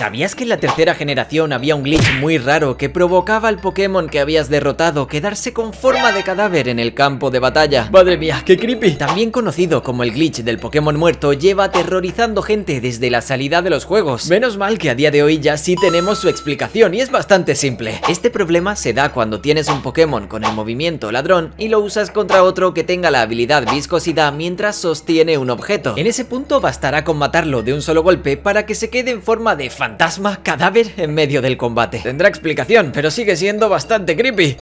¿Sabías que en la tercera generación había un glitch muy raro que provocaba al Pokémon que habías derrotado quedarse con forma de cadáver en el campo de batalla? ¡Madre mía, qué creepy! También conocido como el glitch del Pokémon muerto, lleva aterrorizando gente desde la salida de los juegos. Menos mal que a día de hoy ya sí tenemos su explicación y es bastante simple. Este problema se da cuando tienes un Pokémon con el movimiento ladrón y lo usas contra otro que tenga la habilidad viscosidad mientras sostiene un objeto. En ese punto bastará con matarlo de un solo golpe para que se quede en forma de fantasma cadáver en medio del combate. Tendrá explicación, pero sigue siendo bastante creepy.